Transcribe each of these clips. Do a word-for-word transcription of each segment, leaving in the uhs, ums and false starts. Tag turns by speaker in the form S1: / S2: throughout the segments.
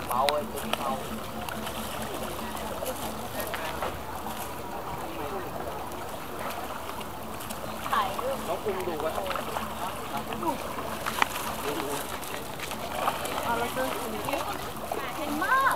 S1: เมาเลยตัวนี้เมา
S2: ถ่ายรูป
S1: น้องคุมดูไว้เอา
S2: เราเจอสิ่งนี้เห็นมาก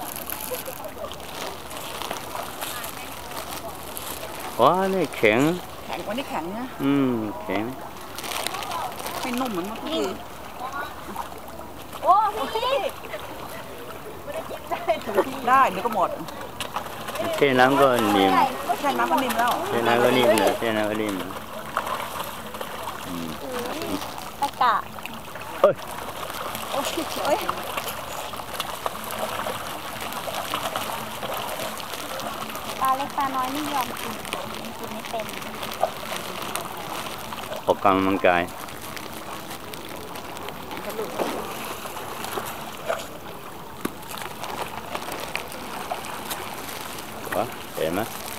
S3: ว้านี่แข็ง
S4: แข็งกว่านี่แข็งนะ
S3: อืมแข็ง
S4: ไม่นุ่มเหมือนเมื่อกี้
S2: โอ้พี่ไม่ได้กินได้
S4: ได้เดี๋ยวก็หมด
S3: เช่น้ำก็นิ่ม
S4: แช่น้ำก็นิ่มแล้ว
S3: เช่น้ำก็นิ่มเลยเช่น้ำก็นิ่ม
S2: ตะกะ
S3: เฮ้ย
S2: โอ้ยปลาเล็กปลาน้อยไม่ยอมกินกินไม่เป็น
S3: ออกกำลังกายวะเห็นไหม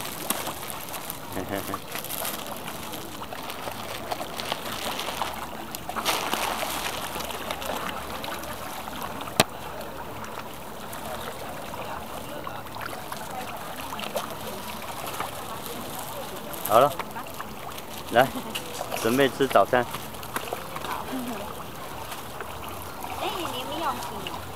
S3: 好了，来，准备吃早餐。
S2: 哎，你没有吃。